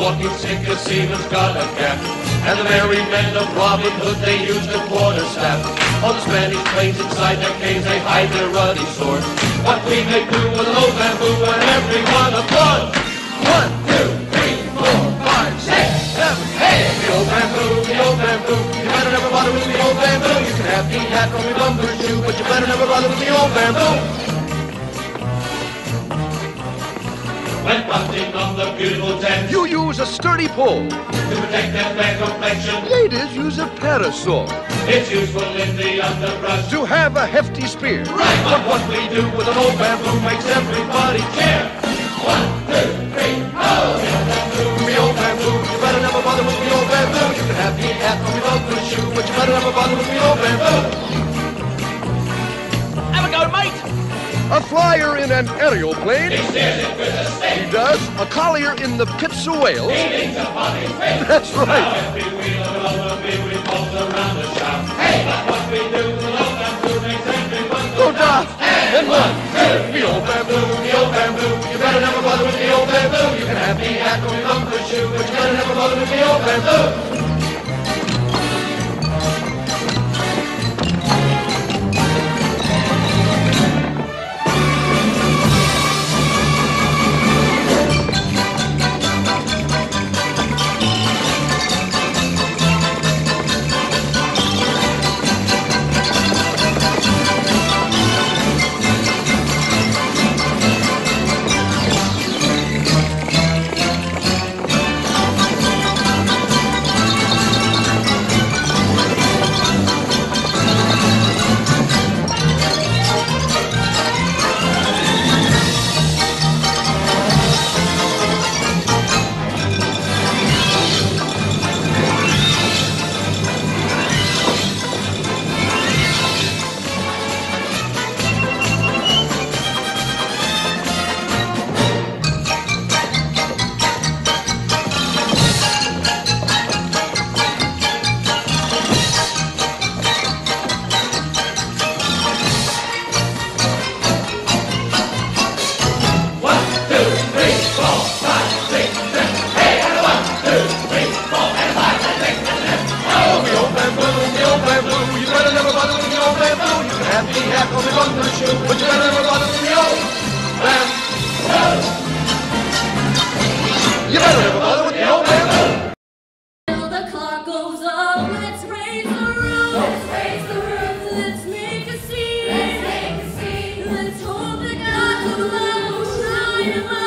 walking sick as Stephen's got a cap. And the merry men of Robin Hood, they use the quarterstaff. On the Spanish plains inside their caves, they hide their ruddy swords. What we may do with an old bamboo, and everyone applauds. 1, 2, 3, 4, 5, 6, 7, 8. The old bamboo, the old bamboo. You better never bother with the old bamboo. You can have the hat from your bumper shoe, but you better never bother with the old bamboo. When punting on the beautiful tent, you use a sturdy pole. To protect their fair complexion, ladies use a parasol. It's useful in the underbrush to have a hefty spear. Right, but what we do with an old bamboo makes everybody cheer. 1, 2, 3, oh! The old bamboo, you better never bother with the old bamboo. You can have the hat from your uncle's shoe, but you better never bother with the old bamboo. Have a go, mate! A flyer in an aerial plane. He steers it with a stake. He does. A collier in the pits of Wales. He leans upon his face. That's right. Now every wheel of an automobile revolves around the shaft. Hey, but what we do with an old bamboo makes everyone go daft. And 1, 2, the old bamboo, the old bamboo. You better never bother with the old bamboo. You can have the hat or your uncle's shoe, but you better never bother with the old bamboo. Let's hope the God of love will shine above.